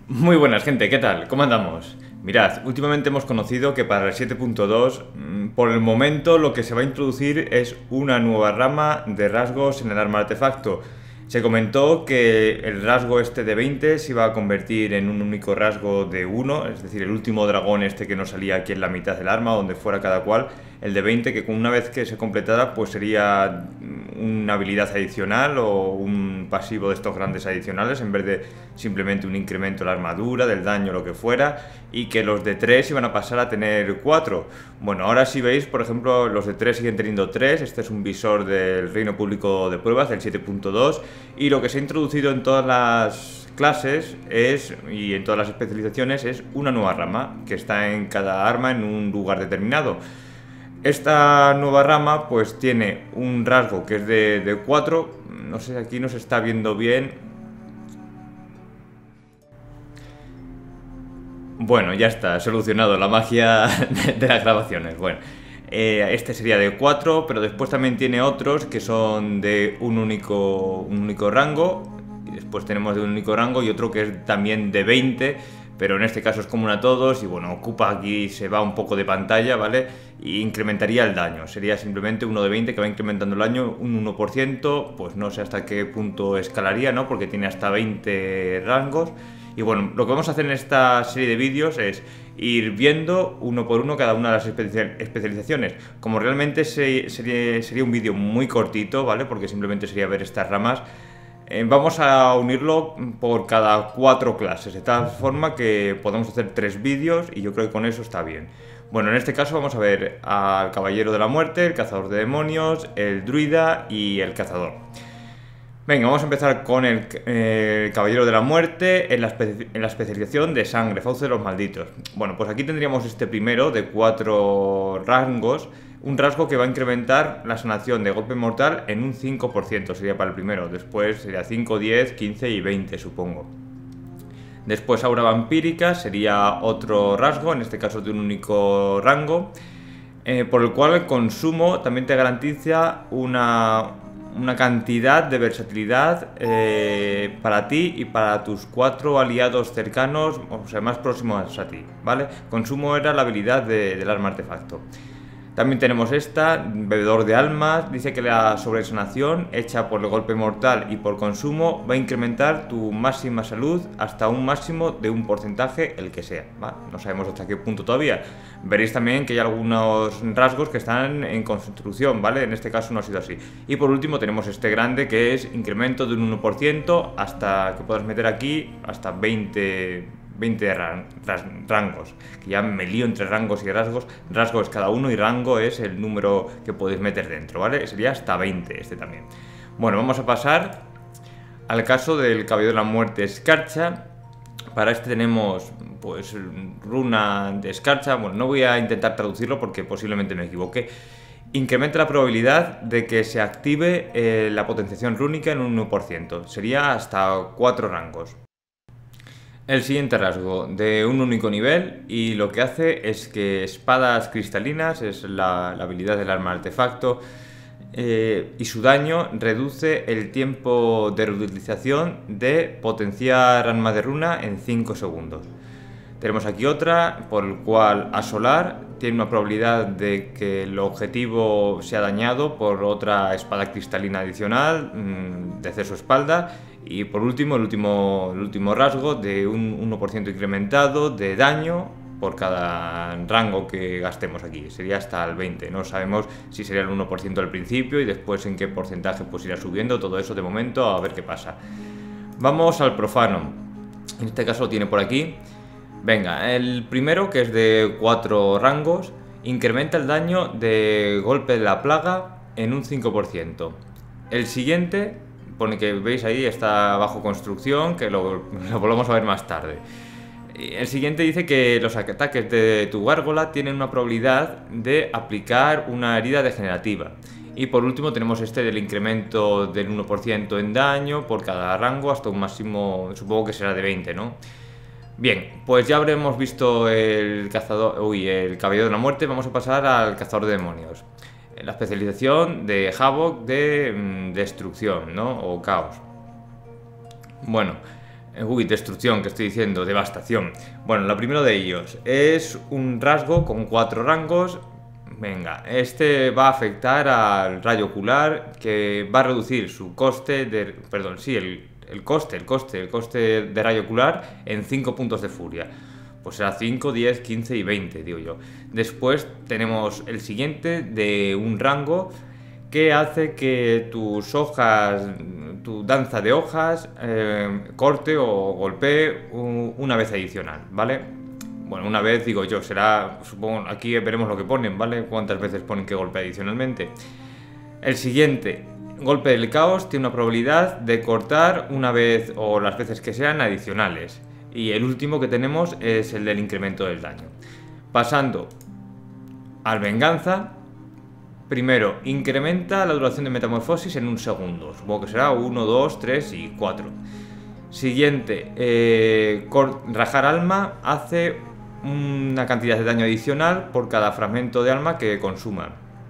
Muy buenas, gente, ¿qué tal? ¿Cómo andamos? Mirad, últimamente hemos conocido que para el 7.2, por el momento lo que se va a introducir es una nueva rama de rasgos en el arma artefacto. Se comentó que el rasgo este de 20 se iba a convertir en un único rasgo de 1, es decir, el último dragón este que nos salía aquí en la mitad del arma, donde fuera cada cual, el de 20, que una vez que se completara, pues sería una habilidad adicional o un pasivo de estos grandes adicionales, en vez de simplemente un incremento de la armadura, del daño, lo que fuera, y que los de 3 iban a pasar a tener 4. Bueno, ahora si veis, por ejemplo, los de 3 siguen teniendo 3, este es un visor del Reino Público de Pruebas, del 7.2, y lo que se ha introducido en todas las clases y en todas las especializaciones es una nueva rama que está en cada arma en un lugar determinado. Esta nueva rama pues tiene un rasgo que es de 4, no sé, aquí no se está viendo bien. Bueno, ya está, solucionado la magia de las grabaciones. Bueno, este sería de 4, pero después también tiene otros que son de un único rango. Y después tenemos de un único rango y otro que es también de 20, pero en este caso es común a todos. Y bueno, ocupa aquí, se va un poco de pantalla, ¿vale? Y incrementaría el daño. Sería simplemente uno de 20 que va incrementando el daño un 1%. Pues no sé hasta qué punto escalaría, ¿no? Porque tiene hasta 20 rangos. Y bueno, lo que vamos a hacer en esta serie de vídeos es ir viendo uno por uno cada una de las especializaciones. Como realmente sería un vídeo muy cortito, ¿vale? Porque simplemente sería ver estas ramas. Vamos a unirlo por cada 4 clases, de tal forma que podamos hacer 3 vídeos y yo creo que con eso está bien. Bueno, en este caso vamos a ver al Caballero de la Muerte, el Cazador de Demonios, el Druida y el Cazador. Venga, vamos a empezar con el Caballero de la Muerte en la especialización de Sangre, Fauce de los Malditos. Bueno, pues aquí tendríamos este primero de 4 rangos, un rasgo que va a incrementar la sanación de golpe mortal en un 5%, sería para el primero. Después sería 5, 10, 15 y 20, supongo. Después Aura Vampírica sería otro rasgo, en este caso de un único rango, por el cual el consumo también te garantiza una cantidad de versatilidad para ti y para tus 4 aliados cercanos, o sea, más próximos a ti, ¿vale? Consumo era la habilidad del arma artefacto. También tenemos esta, Bebedor de Almas, dice que la sobresanación hecha por el golpe mortal y por consumo va a incrementar tu máxima salud hasta un máximo de un porcentaje, el que sea, ¿vale? No sabemos hasta qué punto todavía. Veréis también que hay algunos rasgos que están en construcción, ¿vale? En este caso no ha sido así. Y por último tenemos este grande que es incremento de un 1% hasta que puedas meter aquí hasta 20 rangos, que ya me lío entre rangos y rasgos. Rasgo es cada uno y rango es el número que podéis meter dentro, ¿vale? Sería hasta 20 este también. Bueno, vamos a pasar al caso del Caballero de la Muerte Escarcha. Para este tenemos pues runa de escarcha. Bueno, no voy a intentar traducirlo porque posiblemente me equivoque. Incrementa la probabilidad de que se active la potenciación rúnica en un 1%. Sería hasta 4 rangos. El siguiente rasgo de un único nivel, y lo que hace es que espadas cristalinas, es la habilidad del arma artefacto, y su daño reduce el tiempo de reutilización de potenciar arma de runa en 5 segundos. Tenemos aquí otra, por el cual asolar tiene una probabilidad de que el objetivo sea dañado por otra espada cristalina adicional de hacer su espalda. Y por último, el último rasgo de un 1% incrementado de daño por cada rango que gastemos aquí. Sería hasta el 20. No sabemos si sería el 1% al principio y después en qué porcentaje pues irá subiendo. Todo eso de momento a ver qué pasa. Vamos al profano. En este caso lo tiene por aquí. Venga, el primero, que es de 4 rangos, incrementa el daño de golpe de la plaga en un 5%. El siguiente, pone que veis ahí, está bajo construcción, que lo volvemos a ver más tarde. El siguiente dice que los ataques de tu gárgola tienen una probabilidad de aplicar una herida degenerativa. Y por último tenemos este del incremento del 1% en daño por cada rango hasta un máximo, supongo que será de 20, ¿no? Bien, pues ya habremos visto el Caballero de la Muerte. Vamos a pasar al Cazador de Demonios. La especialización de Havoc de destrucción, ¿no? O caos. Bueno, Uy, destrucción, que estoy diciendo, devastación. Bueno, lo primero de ellos es un rasgo con 4 rangos. Venga, este va a afectar al rayo ocular, que va a reducir su coste de... Perdón, sí, el coste de rayo ocular en 5 puntos de furia. Pues será 5, 10, 15 y 20, digo yo. Después tenemos el siguiente de un rango que hace que tus hojas, tu danza de hojas, corte o golpee una vez adicional, ¿vale? Bueno, una vez, digo yo, será, supongo, aquí veremos lo que ponen, ¿vale? Cuántas veces ponen que golpea adicionalmente. El siguiente, golpe del caos, tiene una probabilidad de cortar una vez o las veces que sean adicionales. Y el último que tenemos es el del incremento del daño. Pasando al venganza, primero, incrementa la duración de metamorfosis en 1 segundo. Supongo que será 1, 2, 3 y 4. Siguiente, rajar alma hace una cantidad de daño adicional por cada fragmento de alma que consuma.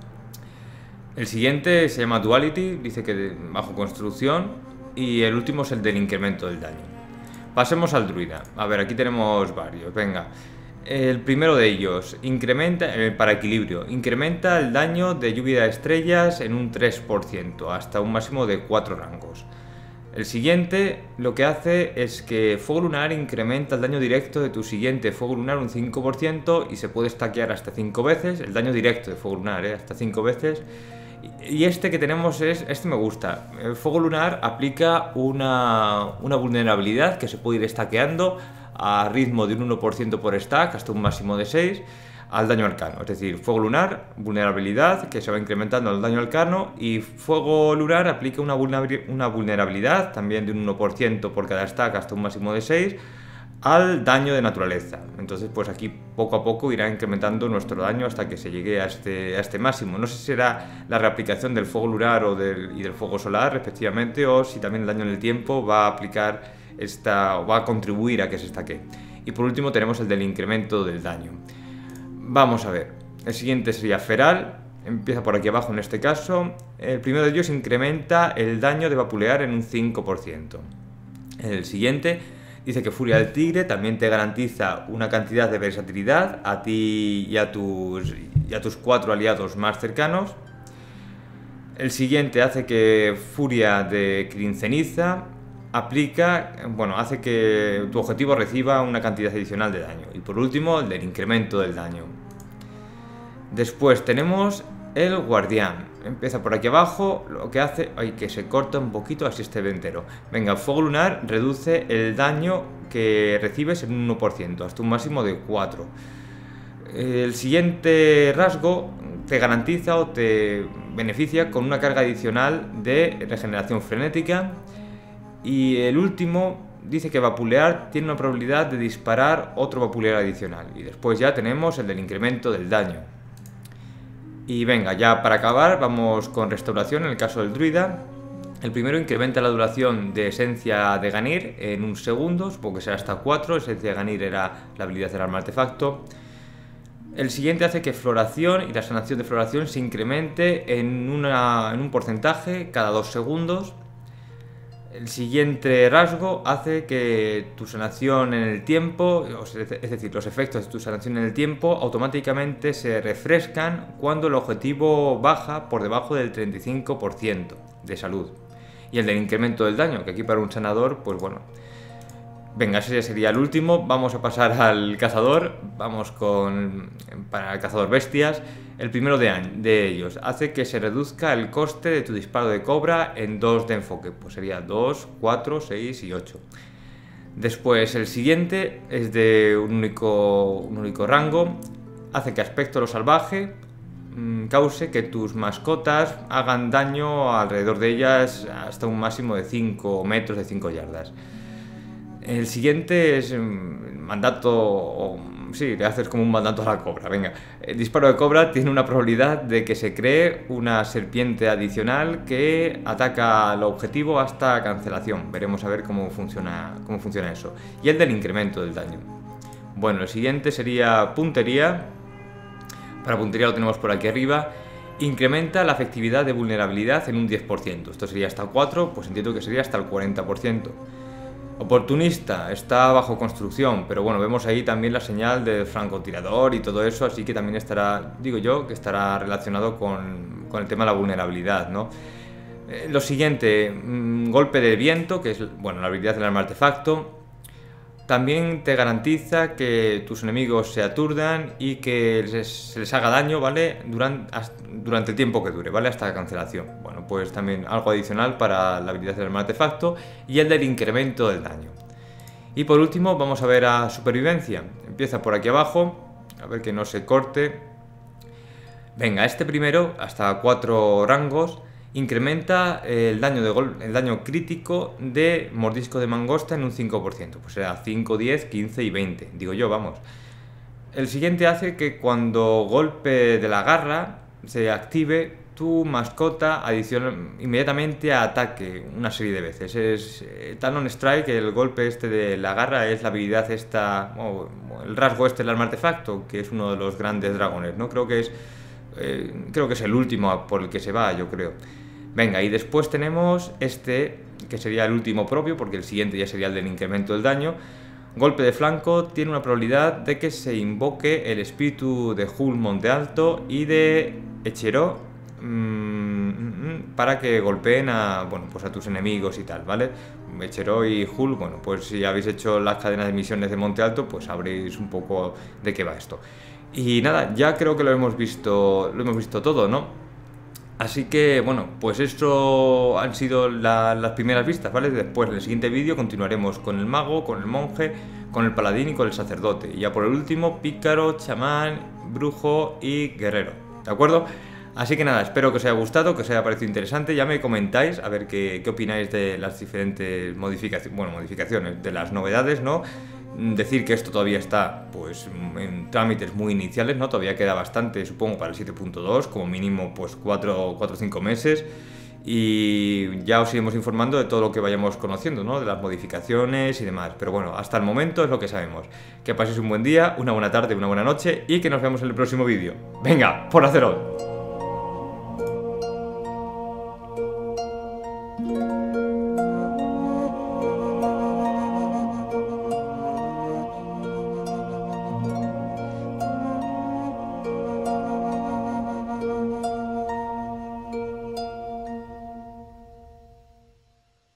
El siguiente se llama Duality, dice que bajo construcción. Y el último es el del incremento del daño. Pasemos al druida. A ver, aquí tenemos varios, venga. El primero de ellos, incrementa, para equilibrio, incrementa el daño de lluvia de estrellas en un 3%, hasta un máximo de 4 rangos. El siguiente lo que hace es que Fuego Lunar incrementa el daño directo de tu siguiente Fuego Lunar un 5% y se puede stackear hasta 5 veces, el daño directo de Fuego Lunar, hasta 5 veces. Y este que tenemos este me gusta. El Fuego Lunar aplica una vulnerabilidad que se puede ir stackeando a ritmo de un 1% por stack hasta un máximo de 6 al daño arcano. Es decir, Fuego Lunar, vulnerabilidad que se va incrementando al daño arcano, y Fuego Lunar aplica una vulnerabilidad también de un 1% por cada stack hasta un máximo de 6 al daño de naturaleza. Entonces pues aquí poco a poco irá incrementando nuestro daño hasta que se llegue a este máximo. No sé si será la reaplicación del Fuego Lunar y del Fuego Solar respectivamente, o si también el daño en el tiempo va a aplicar o va a contribuir a que se estaque. Y por último tenemos el del incremento del daño. Vamos a ver, el siguiente sería Feral, empieza por aquí abajo en este caso. El primero de ellos incrementa el daño de vapulear en un 5%. El siguiente dice que Furia del Tigre también te garantiza una cantidad de versatilidad a ti y a tus 4 aliados más cercanos. El siguiente hace que Furia de Crinceniza hace que tu objetivo reciba una cantidad adicional de daño. Y por último, el del incremento del daño. Después tenemos el Guardián. Empieza por aquí abajo, lo que hace... Ay, que se corta un poquito, así este entero. Venga, Fuego Lunar reduce el daño que recibes en un 1%, hasta un máximo de 4. El siguiente rasgo te garantiza o te beneficia con una carga adicional de regeneración frenética. Y el último dice que Vapulear tiene una probabilidad de disparar otro Vapulear adicional. Y después ya tenemos el del incremento del daño. Y venga, ya para acabar vamos con Restauración en el caso del druida. El primero incrementa la duración de Esencia de Ganir en 1 segundo, supongo que será hasta 4. Esencia de Ganir era la habilidad del arma artefacto. El siguiente hace que Floración y la sanación de Floración se incremente en un porcentaje cada 2 segundos. El siguiente rasgo hace que tu sanación en el tiempo, es decir, los efectos de tu sanación en el tiempo, automáticamente se refrescan cuando el objetivo baja por debajo del 35% de salud. Y el del incremento del daño, que aquí para un sanador, pues bueno. Venga, ese ya sería el último. Vamos a pasar al cazador. Para el cazador bestias. El primero de ellos hace que se reduzca el coste de tu disparo de cobra en 2 de enfoque. Pues sería 2, 4, 6 y 8. Después el siguiente es de un único rango. Hace que Aspecto lo salvaje cause que tus mascotas hagan daño alrededor de ellas hasta un máximo de 5 metros, de 5 yardas. El siguiente es mandato... Sí, le haces como un mandato a la cobra, venga. El disparo de cobra tiene una probabilidad de que se cree una serpiente adicional que ataca al objetivo hasta cancelación. Veremos a ver cómo funciona eso. Y el del incremento del daño. Bueno, el siguiente sería puntería. Para puntería lo tenemos por aquí arriba. Incrementa la efectividad de vulnerabilidad en un 10%. Esto sería hasta 4, pues entiendo que sería hasta el 40%. Oportunista, está bajo construcción, pero bueno, vemos ahí también la señal de francotirador y todo eso, así que también estará, digo yo, que estará relacionado con el tema de la vulnerabilidad, ¿no? Lo siguiente, golpe de viento, que es, bueno, la habilidad del arma artefacto. También te garantiza que tus enemigos se aturdan y que se les haga daño, ¿vale? Durante el tiempo que dure, ¿vale? Hasta la cancelación. Bueno, pues también algo adicional para la habilidad del arma artefacto y el del incremento del daño. Y por último vamos a ver a supervivencia. Empieza por aquí abajo, a ver que no se corte. Venga, este primero, hasta 4 rangos, incrementa el daño crítico de mordisco de mangosta en un 5%. Pues será 5, 10, 15 y 20, digo yo, vamos. El siguiente hace que cuando golpe de la garra se active, tu mascota adiciona inmediatamente a ataque una serie de veces. Es Talon Strike, el golpe este de la garra, es la habilidad esta, el rasgo este del arma artefacto, que es uno de los grandes dragones, ¿no? Creo que es el último por el que se va, yo creo. Venga, y después tenemos este, que sería el último propio, porque el siguiente ya sería el del incremento del daño. Golpe de flanco, tiene una probabilidad de que se invoque el espíritu de Hull Monte Alto y de Echero para que golpeen a, bueno, pues a tus enemigos y tal, ¿vale? Echero y Hull, bueno, pues si habéis hecho las cadenas de misiones de Monte Alto, pues sabréis un poco de qué va esto. Y nada, ya creo que lo hemos visto todo, ¿no? Así que, bueno, pues esto han sido las primeras vistas, ¿vale? Después, en el siguiente vídeo, continuaremos con el mago, con el monje, con el paladín y con el sacerdote. Y ya por el último, pícaro, chamán, brujo y guerrero, ¿de acuerdo? Así que nada, espero que os haya gustado, que os haya parecido interesante. Ya me comentáis, a ver qué opináis de las diferentes modificaciones, de las novedades, ¿no? Decir que esto todavía está pues en trámites muy iniciales, ¿no? Todavía queda bastante, supongo, para el 7.2, como mínimo pues 4 o 5 meses. Y ya os iremos informando de todo lo que vayamos conociendo, ¿no? De las modificaciones y demás. Pero bueno, hasta el momento es lo que sabemos. Que paséis un buen día, una buena tarde, una buena noche y que nos vemos en el próximo vídeo. ¡Venga, por Azeroth!